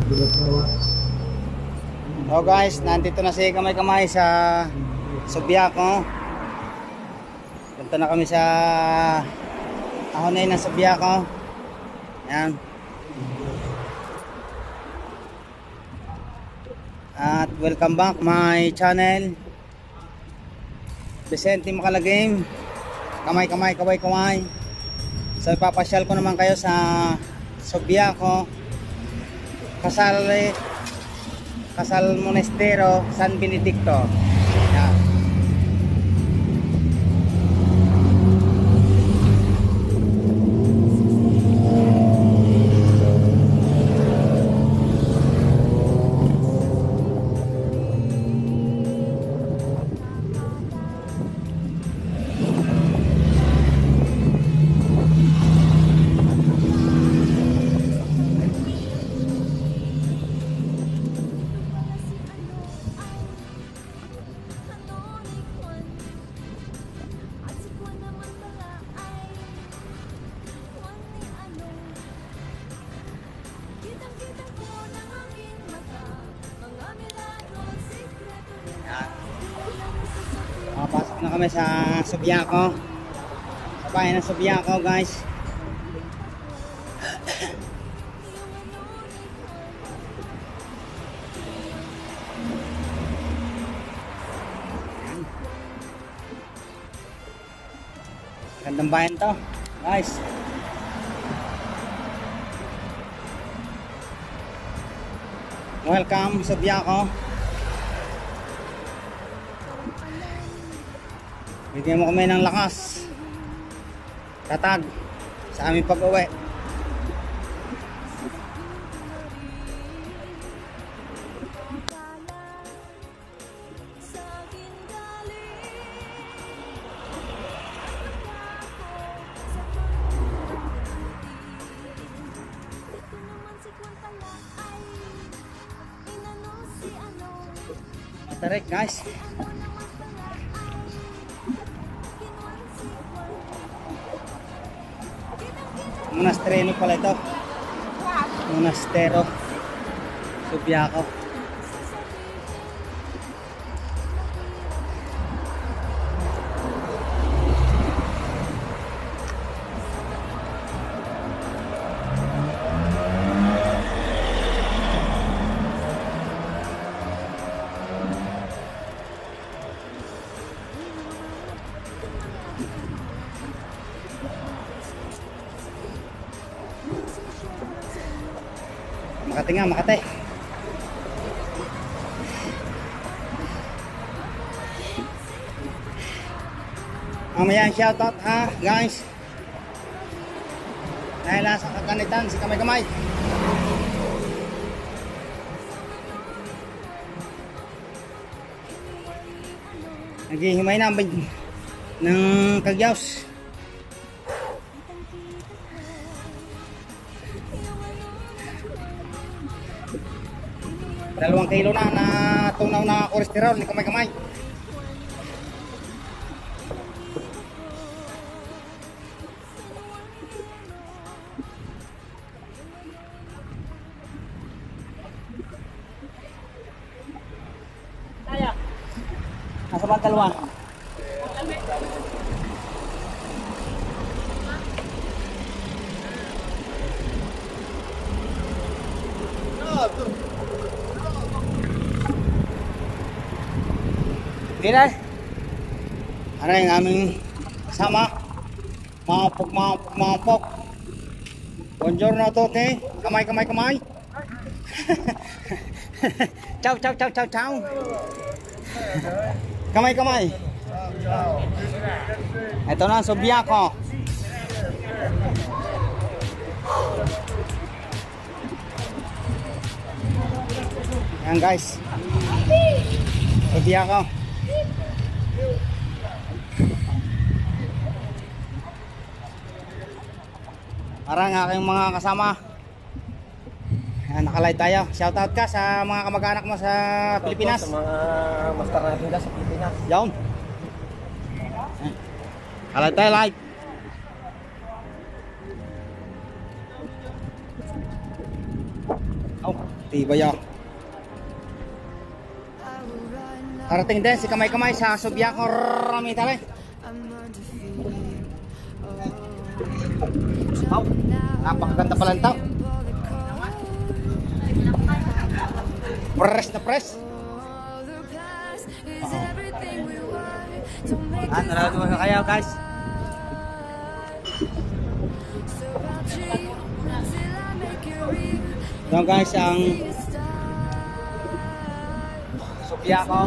So guys, nandito na si Kamay-Kamay sa Subiaco. Punta na kami sa ahonay ng Subiaco. Ayan. At welcome back my channel, Vicente Makalagim. Kamay-Kamay, kaway-kaway. So ipapasyal ko naman kayo sa Subiaco, Casal Monestero, San Benedicto. Yan. Pasok na kami sa Subiaco, sa bahay ng Subiaco guys. Gandang bayan to guys. Welcome Subiaco. Bigyan mo kami ng lakas, tatag sa aming pag-uwi. Tarik guys. Monastreno pala ito. Monastero Subiaco. Makati nga, Makati. Mamaya shoutout ha guys. Dahil sa kaganitan si Kamay-Kamay. Naghihimay na ng kagyaws. 2 kilo na tunaw na kolesterol ni Kamay-Kamay. Nasa ba 2? Hindi na. Ano yung aming kasama? Mapok. Buongiorno a tutti. Kamay. Ciao. Kamay. Ito na, Subiaco. Yan guys. Subiaco. Parang aking mga kasama. Ayan, nakalive tayo. Shoutout ka sa mga kamag-anak mo sa Pilipinas. Sa mga master natin sa Pilipinas. Yan. Nakalive tayo live. Oh. Tibay oh. Karating din si Kamay-Kamay sa Subiaco Ramitale. Oh, napakaganda pala ng tao. Press na press. Nalawad mo kaya guys. Ito guys ang Subiaco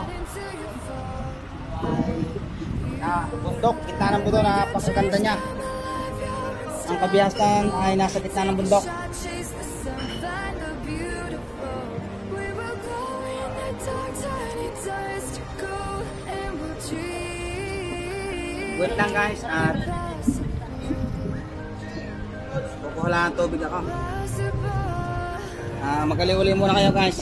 na bundok, gitna ng bundok, napakaganda niya. Ang kabiyasan ay nasa gitna ng bundok. Wait lang guys at kukuha lang ang tubig ako. Magaliwali muna kayo guys.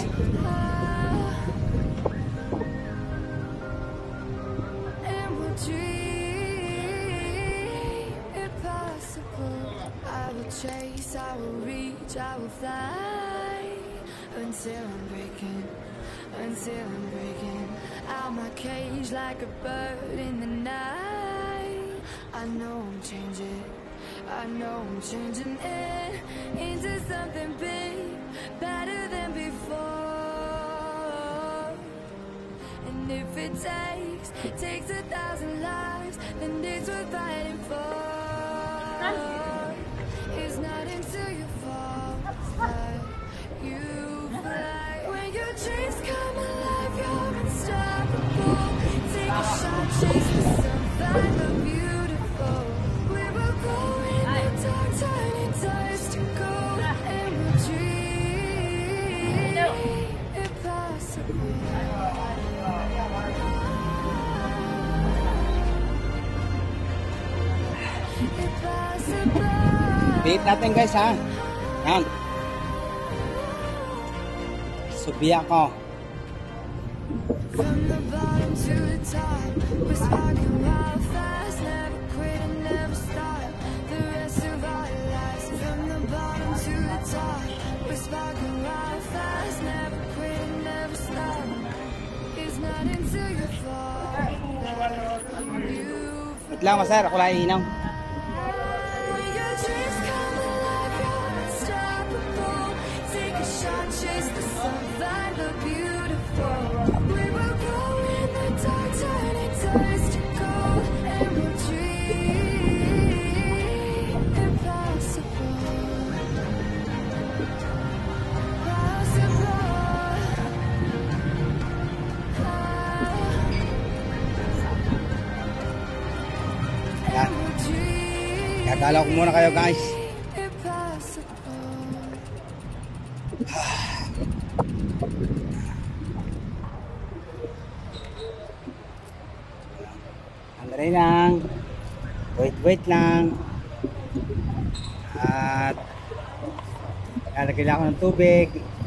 Chase, I will reach, I will fly until I'm breaking out my cage like a bird in the night. I know I'm changing it into something big, better than before. And if it takes 1,000 lives, then it's worth fighting for. It's not until you fall that you fly. When your dreams come alive, you're unstoppable. Take a shot, chase the sun, find the beautiful. We will go in the dark, turning dust to gold, and we'll dream impossible. Impossible. Beat natin guys ha. Yan. Subiaco. From the bottom to the top, we're sparking wild fast, never quit and never stop. The rest of our lives. From the bottom to the top, we're sparking wild fast, never quit and never stop. It's not until you fall that you. Wait lang maser, ako lang iinaw. Chase the sun, find the beautiful. We will go in the dark, turning dust to gold, and we'll dream impossible. Yan. Kakala ko muna kayo guys. Andali lang. Wait lang. At lalagyan ako ng tubig.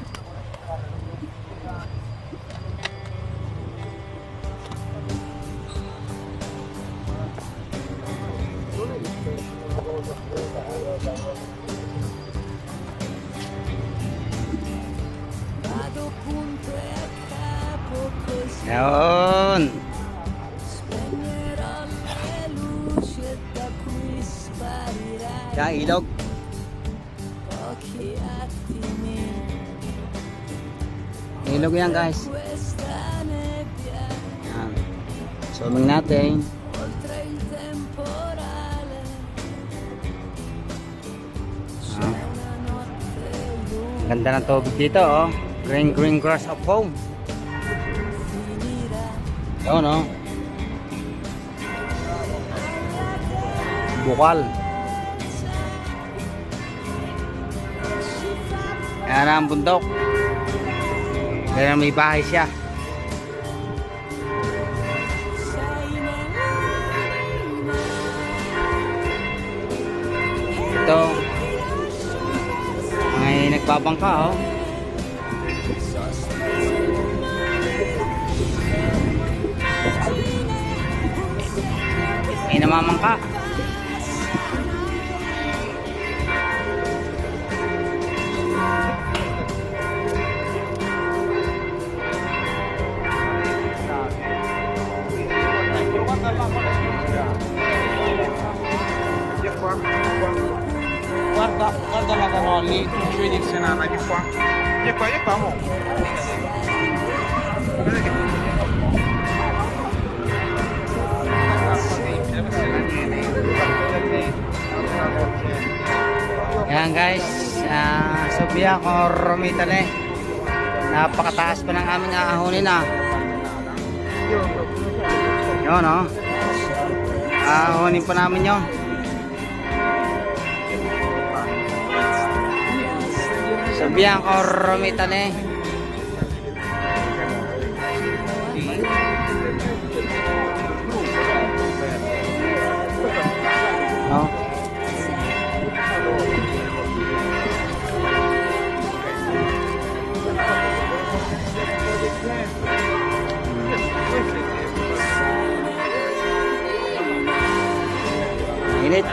Yun. Yan, ilog. Ilog yan guys. Yan. Swimming natin. Ganda ng tubig dito oh. Green grass of home. Yun oh. Bukal. Ayan ang bundok. Kaya may bahay siya. Ito may nagbabangka oh. May namamangka. Guarda la canoa lì, non ci vedi se nana di qua. È qua, mo. Guarda che Yan guys, Sophia Corromitane. Napakataas pa ng aming aahonin na. Yun o. Aahonin pa namin yun. Sophia Corromitane. No. Init.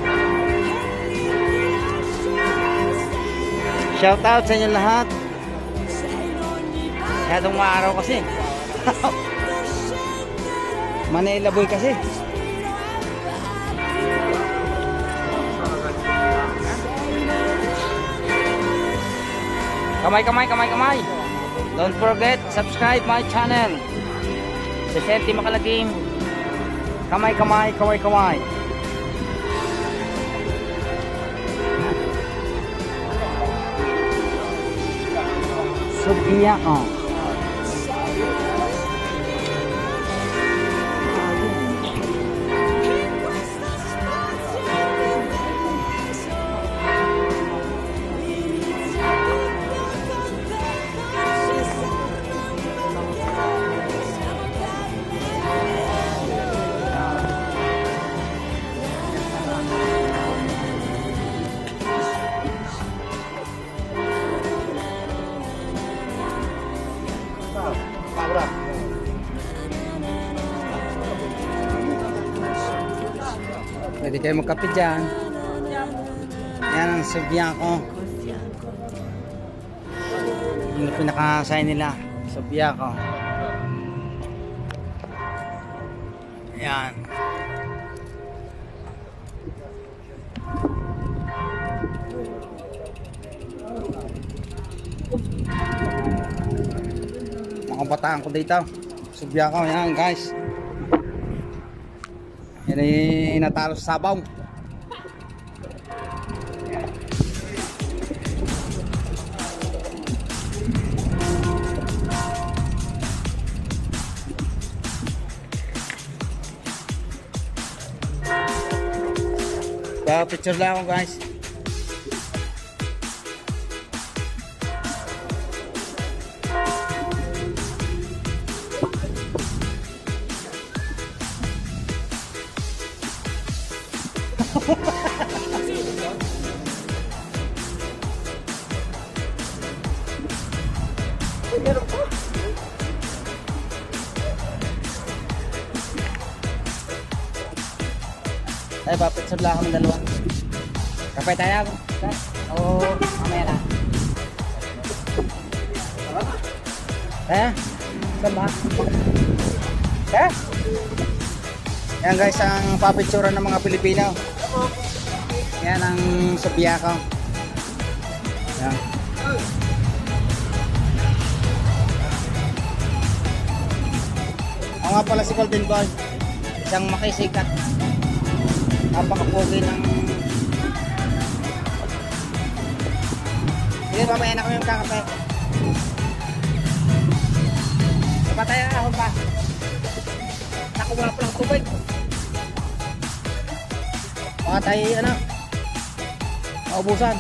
Shout out sa inyo lahat. Masyadong maaraw kasi. Manila boy kasi. Kamay. Don't forget, subscribe my channel. Sesenti Makalagim. Kamay. Sophia ko. Pwede kayo magkape dyan. Yan ang Sophia ko. Yung pinaka-sign nila, Sophia ko. Yan. Mga bataan ko dito. Sophia ko. Yan guys. Yan ay natalo sa sabaw. Picture lang ako guys. Ay, papicture lang kami dalawa. Kapay tayo. Oo, mamaya na. Saan ba? Yan guys, ang papicturean ng mga Pilipino. Yan ang Sophia ko. Yan. Ako nga pala si Golden Boy. Isang makisikat. Napakapogi ng... Sige, mamaya na kami yung kakape. Kapatay na ako pa. Naku, wala palang tubig. Baka tayo, maubusan.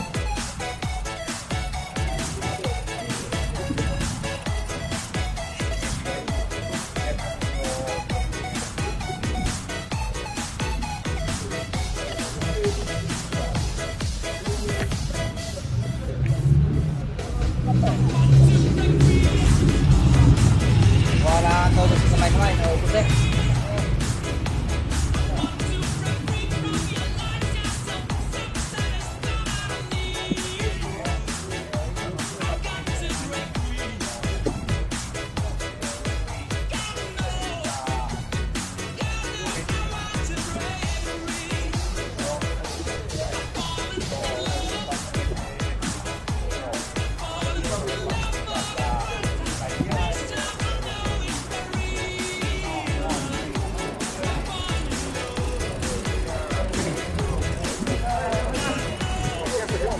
Wala todo sa kamay-kamay, naubos eh.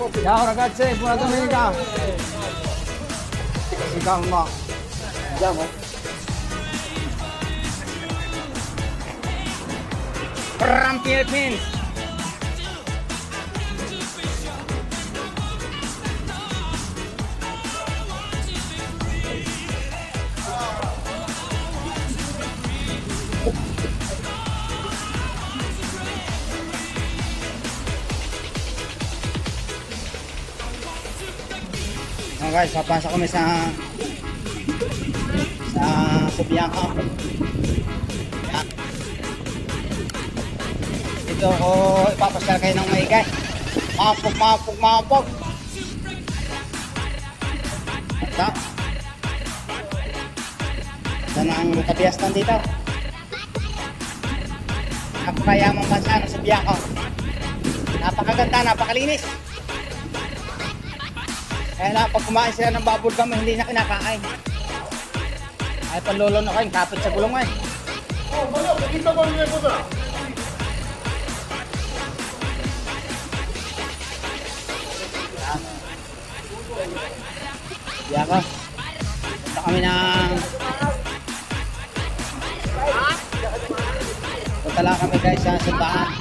Ciao ragazzi, buona domenica. Si calma. Andiamo. From Philippines. Oh guys, papasok kami sa Subiaco. Yan. Dito ko ipapasyal kayo ng maigay. Mapog. Ito. Ito na ang kapiastan dito. Napakayamang bansa ng Subiaco. Napakaganda, napakalinis. Kaya na pag kumain sila ng bubble gum, hindi na kinakain. Ay panlolo na kayo, kapit sa gulong ay. Yan ko. Punta kami ng... Punta lang kami guys sa simbahan.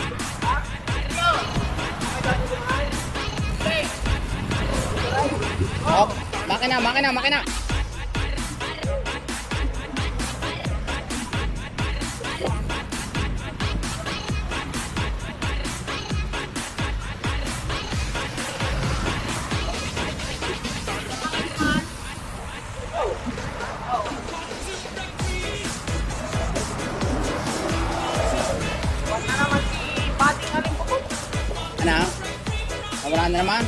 Oh, makina. Ano? Wala na naman.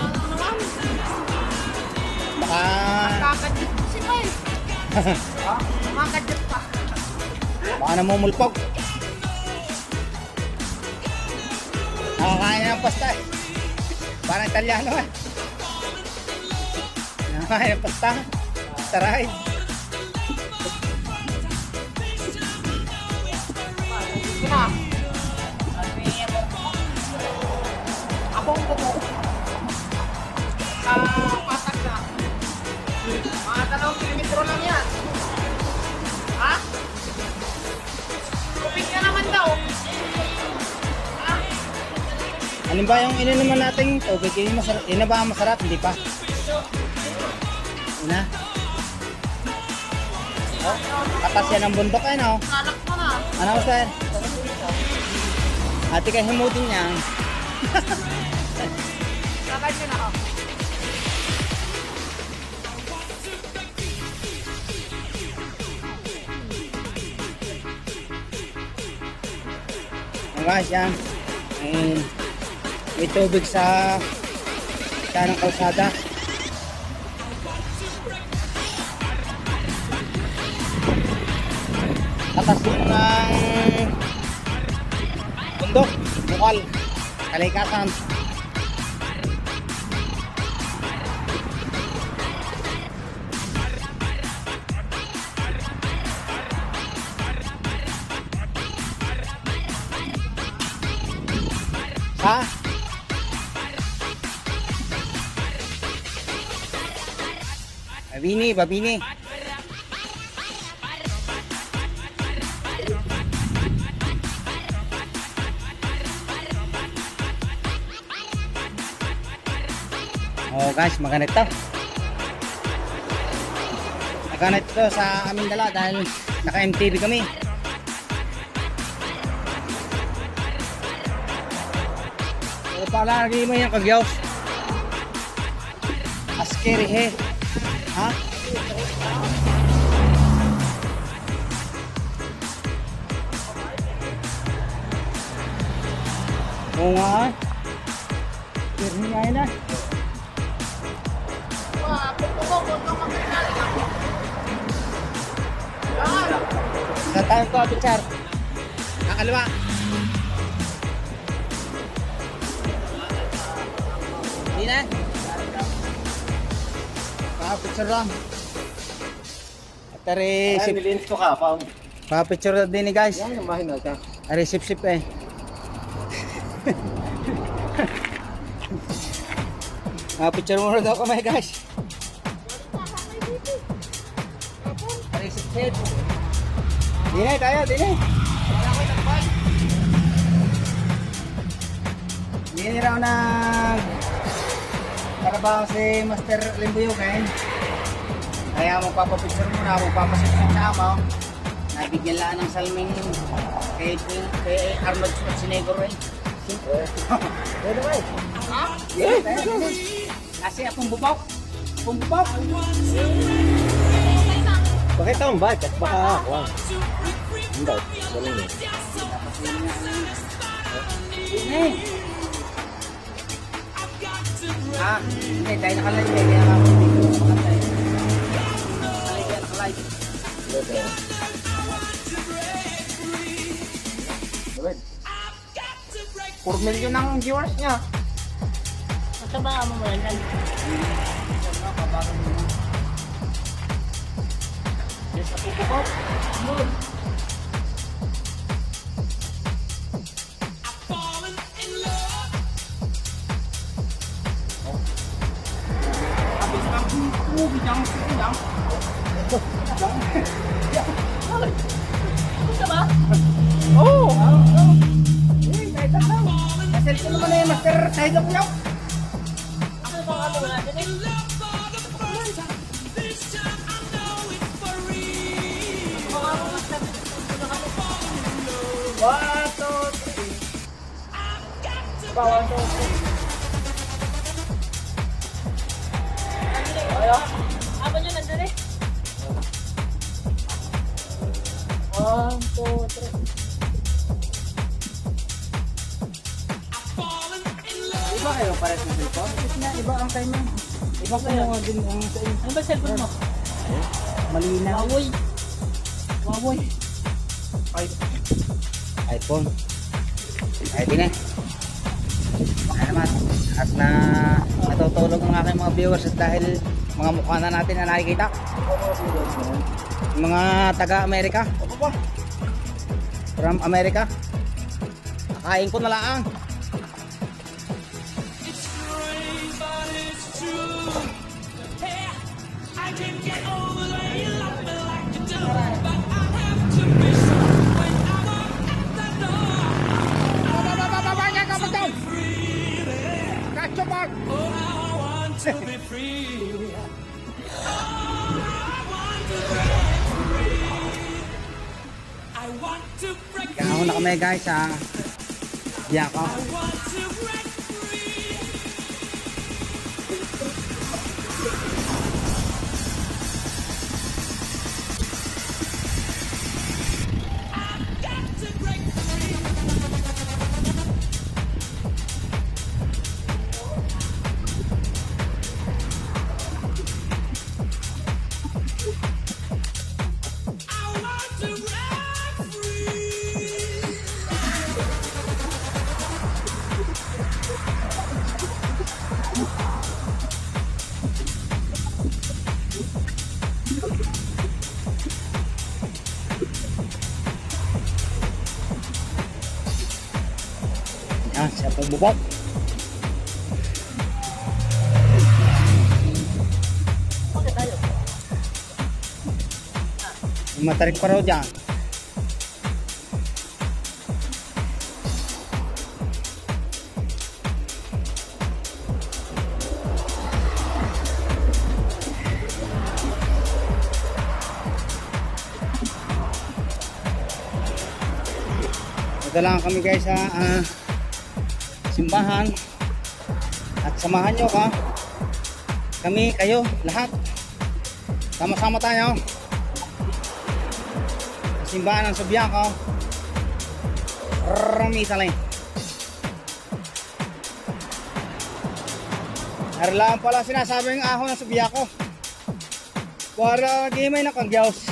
Makakadjut si Pai. Makakadjut pa. Baka namumulpog. Nakakain ng pasta eh. Parang Italiano eh. Nakakain ng pasta. Taray. Kina. Abong ko. Patag na. Mga 2 kilometro lang yan. Ha? Kupit ka naman daw. Ha? Ano ba yung ininuman nating tubig? Ina ba ang masarap? Hindi pa. Ina? Oh, atas yan ang bundok eh no? Anak mo na. Ano sir? Ate kay himutin niya. Sakay ka na ako. Guys, yan. May tubig sa ng kalsada. Tatas yung bundok, bukal, kalikasan. Ha? Babini. Oh guys, maganda ito sa aming dala dahil naka-MTV kami. Palagi mo yung kagyaw. Askeri he. Ha? Oo nga. Pero nga na. Wah, punto ka pinali ka. Sa tayo ko, Pichar. Nakaliwa. Hindi na. Picture lang. At Nilinis ko ka, pa. pa-picture din ni guys. Yan, mahina ka. Resip-sip eh. Picture muna daw kami guys. Dinay tayo, dinay. Dinay raw trabaho si Master Limbuyugan. Kaya magpapapicture muna, magpapasipsip sa amaw. Nabigyan lang ng salming kay Arnold Schwarzenegger eh. Pwede ba eh? Ha? Yeah. Kasi apong bubok. Apong bubok. Bakit ang budget? Baka ako. Hindi. Galing eh. Hindi, tayo nakalive eh. Kaya kami dito makantay. Nakalive. Okay. Good. 4 million ang viewers niya. Basta ba mo yan? Yes, ako po. Good. Basta ba? Oo! Kahit ako. Naselfon naman na yung master side of nyo. Ano bang ano wala dyan eh? One, two, three. One, two, three. Apa nyo nandun eh? 1, 2, 3. Iba kayo pares ng cellphone? Iba ang time nyo. Iba kayo din ang sa inyo. Ano ba cellphone mo? Malinaw. Huawei. Huawei. iPhone. Ay, di na. Ay naman. At natutulog ang aking mga viewers at dahil mga mukha na natin na nakikita. Mga taga-Amerika. From America. Kakain ko na lang. Kaya na kami guys sa Biyako. Siya pong bubok. Matarik pa raw dyan. Ito lang kami guys sa simbahan at samahan nyo kami, kayo, lahat sama-sama tayo sa simbahan ng Subiaco. Ramitali Arlaan pala sinasabing ahon ng Subiaco para gimay na kagyaws.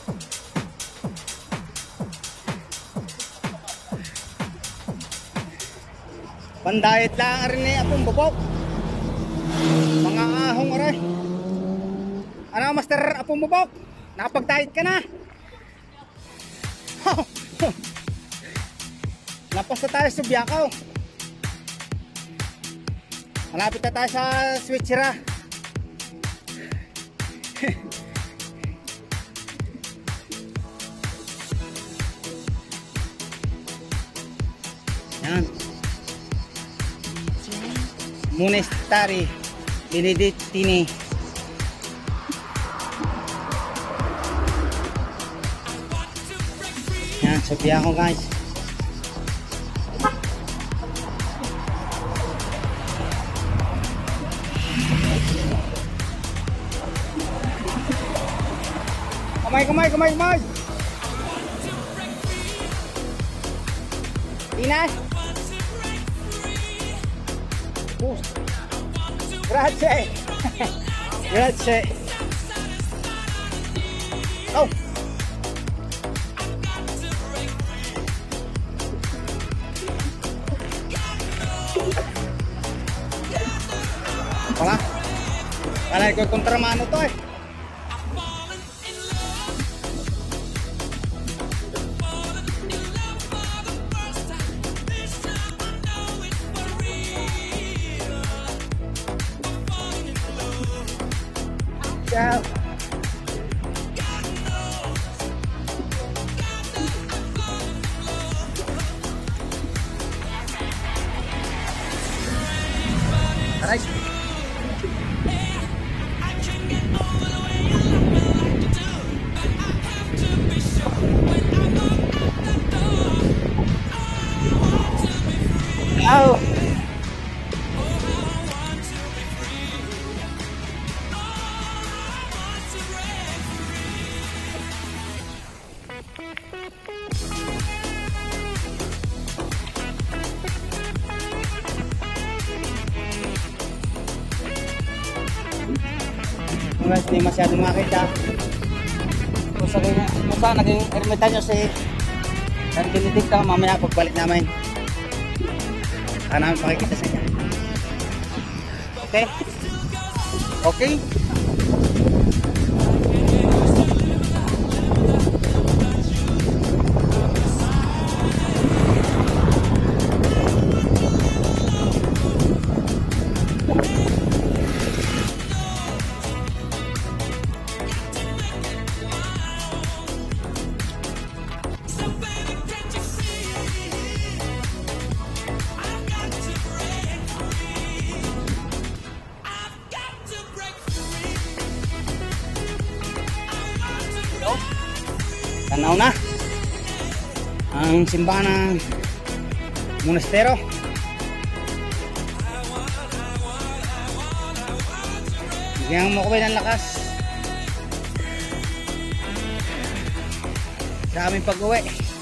Pandayat lang rin eh apong bubok. Mga ahong aray. Ano master apong bubok? Nakapagdayat ka na. Lapas na tayo sa Biyakaw. Malapit na tayo sa switchera. Yan. Monastery Benedictine. Yan, sabihan ko guys. Kamay. Inas. Grazie. Grazie. Oh. Wala. Kala ko kontramano to eh. Ciao. Aray. Ciao. Guys, hindi masyadong makita. Kung saan naging ermitanyo si San Benedicto, mamaya pagbalik namin namin makikita sa inyo. Okay? Okay? Tanaw na ang simbahan ng monastero. Bigyan mo ko ng lakas sa aming pag-uwi.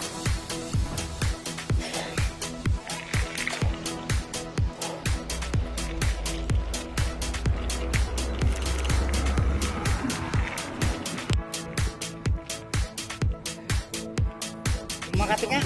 Makati nga.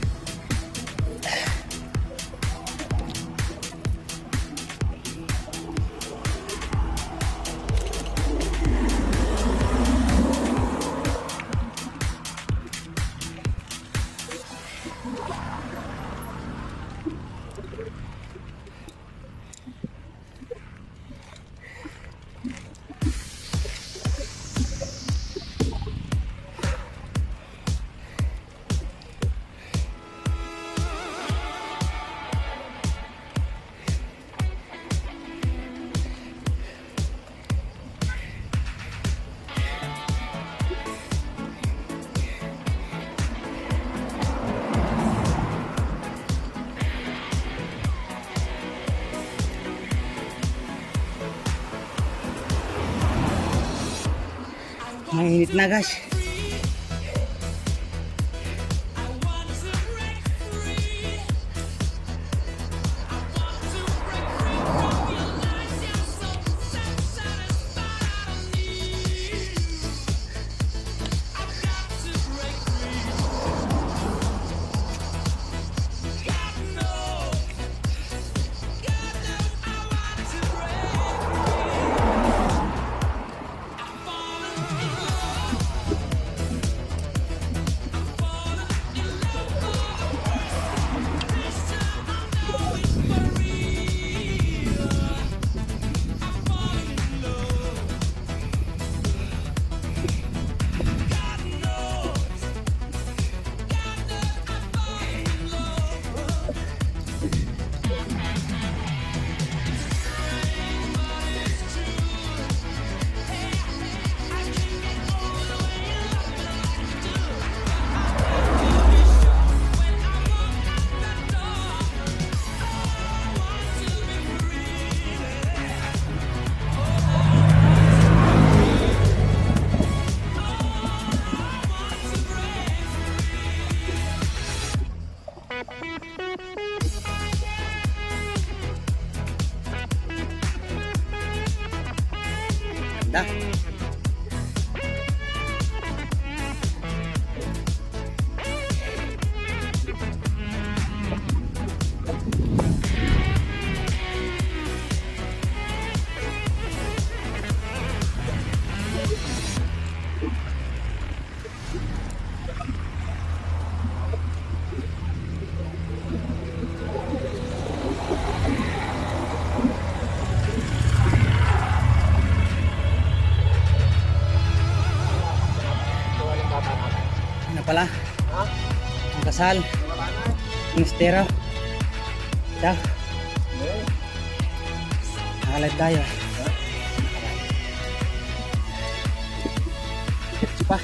Mainit na guys. Dah. Ano pala? Ang kasal. Ang estero. Dah. Nakalag tayo. Pa.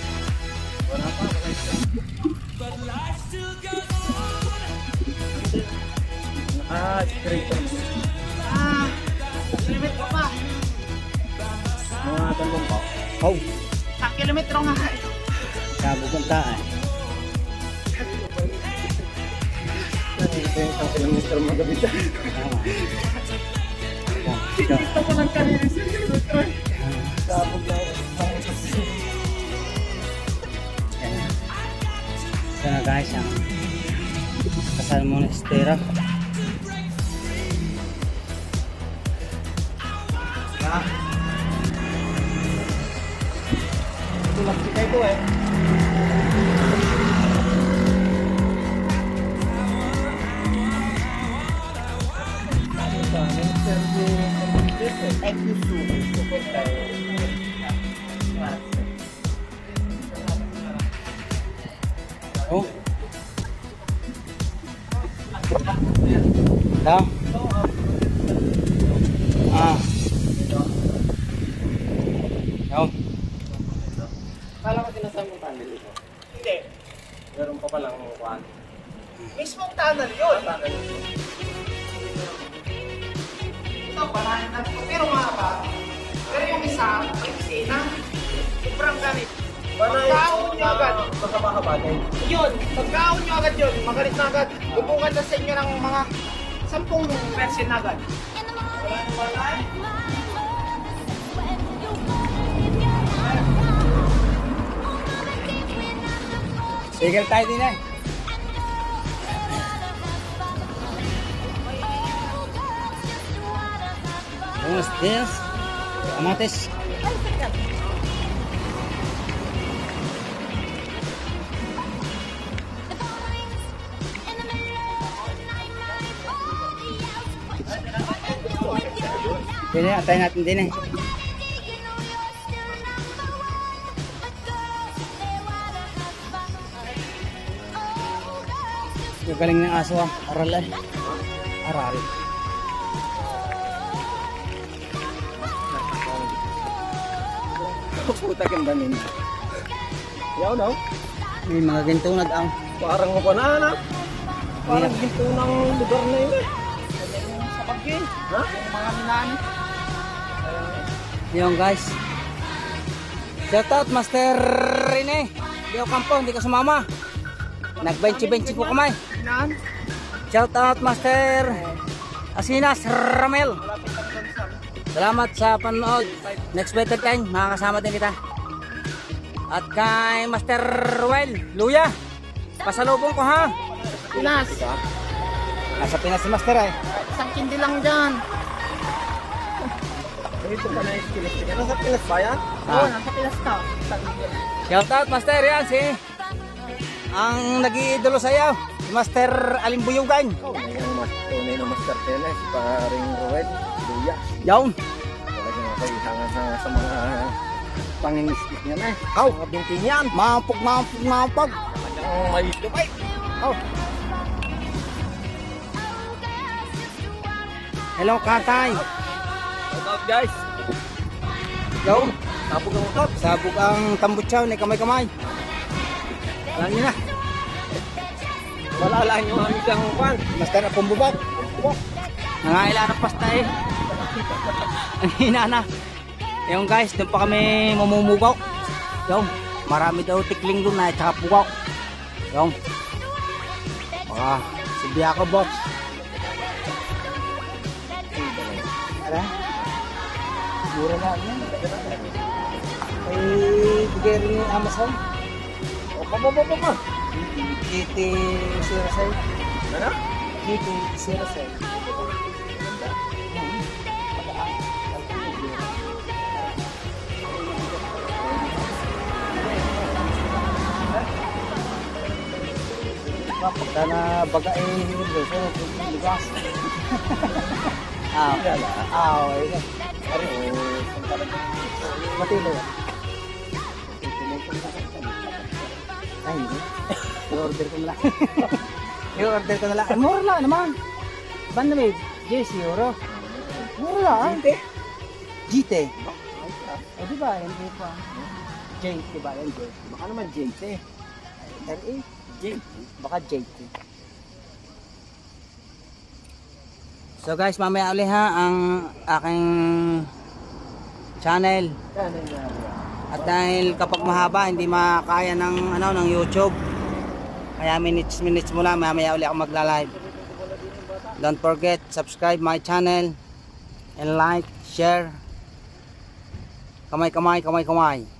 Kilometro pa. Mga talong pa. Oh, Kilometro nga. sabo puntaan. Ito yung isang kilometro magabi siya. Tama. Ito. Ito ko lang kanina sa kilometro. Sabog lang. Yan na. Ito na guys ang kasal monastero. Tulak si kayo eh. Oh. Dah. Ah. Oh. Kala ko sinasabi mo tunnel ito. Hindi. Meron pa palang kuhan. Mismong tunnel yun. Ito, banayan na ito. Pero mahaba. Pero yung isa, may pisina. Sobrang ganit. Pagkaon nyo agad. Mahaba din. Yun, pagkaon nyo agad yun. Magalit na agad. Bubungan na sa inyo ng mga 10 persen na agad. Wala nang balay. Tigil tayo din eh. Buenos días. Amates. Din eh, atay natin din eh. Yung galing ng aso ah. Aral eh. Aral. Puta ganda nila. Yaw no? May mga ganito nag-ang. Parang mapanana. Parang ginto ng lugar na yun eh. Sa pagkin. Ha? Yung mga minani. Yung guys. Shout out Master Rene. Leo Campo, hindi ka sumama. Nag-benchi-benchi po kamay. Minani. Shout out Master Asinas Ramel. Salamat sa panood. Next better time, makakasama din kita. At kay Master Ruel Luya, pasalubong ko ha. Pinas. Nasa Pinas si Master eh. Isang kindi lang dyan. Ito pa na yung Pilas. Nasa Pilas ba yan? Oo, nasa Pinas ka. Shout out Master, yan si ang nag-iidolo sa iyo, si Master Alimbuyugan. Tunay na Master Teles. Paring Rued. Luya. Yawn. Talagang nakaihangan sa mga pangingiskis niya na eh. Aw, Mga binti niyan. mampog. Ang may lupay. Oh. Hello, Katay. Shout out guys. Yo, Tapos ang utot. sabog ang tambutsaw ni kamay-kamay. Alam niyo na, Wala lang yung aming isang pan. Master Apumbubak. Nangailan ng pasta eh. Ang hina na. Yung guys, doon pa kami mamumugaw. Yung, marami daw tikling doon na at saka pugaw. Yung, baka si Biako box. Ala? Siguro na yan. Ay, bigay rin yung Amazon. O, pa. GT06. Ano? GT06. Pagka na baga eh, hindi so, lugas. Okay. Matilo yan. Ay, hindi. I-order ko na lang. I-order ko na lang. Mura lang naman. Ban na may €10. Mura lang. GT. O diba, hindi pa. JT ba yan, JT? Baka naman JT. RE? JT. Baka JT. So guys, mamaya ulit ha ang aking channel. At dahil kapag mahaba hindi makakaya ng ng YouTube. Kaya minutes mo lang mamaya ulit ako magla-live. Don't forget subscribe my channel and like, share. Kamay.